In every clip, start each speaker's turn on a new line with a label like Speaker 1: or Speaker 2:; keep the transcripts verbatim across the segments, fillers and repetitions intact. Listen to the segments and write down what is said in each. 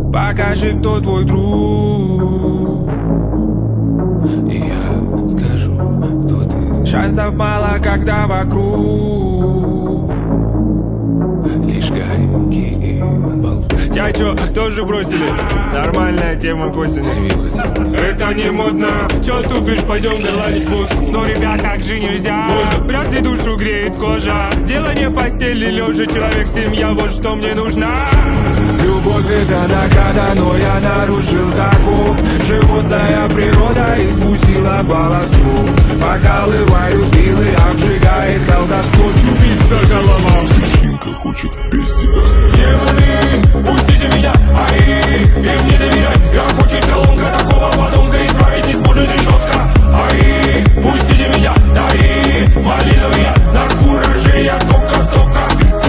Speaker 1: Покажи, кто твой друг, и я скажу, кто ты. Шансов мало, когда вокруг лишь гайки и болты. Тебя чё, тоже бросили? Нормальная тема к осени. Это не модно. Чё тупишь, пойдем горланить водку. Но, ребят, так же нельзя. Можно, вряд ли душу греет кожа. Дело не в постели лежа, человек, семья, вот что мне нужна. Любовь это награда, но я нарушил закон. Животная природа испустила балласту. Покалывают вилы, обжигает колдовство. Чубится голова, Инка хочет без тебя. Демоны, пустите меня, ай, им не доверять. Я хочет колонка, такого подонка исправить не сможет решетка. Ай, пустите меня, дай, малиновый я, на кураже я тока-тока.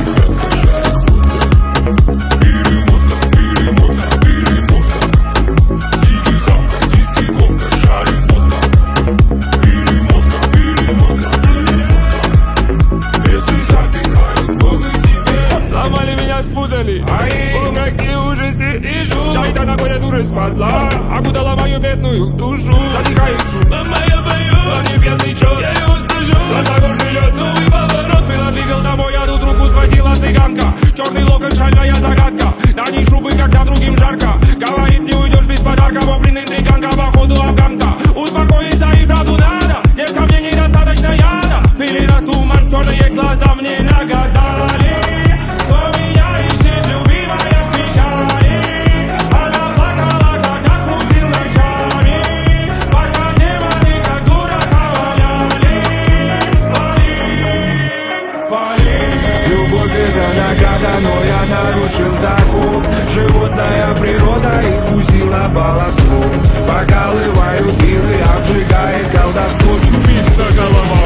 Speaker 1: Спутали, полумраке ужасе сижу. Шайтана горя дура спадла, окутала мою бедную душу. Затихает шум, мама, я боюсь, а мне пьяный чёрт, я его слышу. Глаза горный лед, новый поворот. Было двигал домой, я тут руку схватила цыганка. Черный локон, шальная загадка. На ней шубы, когда другим жарко. Говорит, не уйдешь без подарка. Воблин интриганка, походу афганка. Успокоиться и правду надо. Девка, мне недостаточно яда. Пылина, туман, черные глаза мне нагадали. Но я нарушил закон. Животная природа испустила балласту. Покалывают вилы, обжигает колдовство. Чубится голова.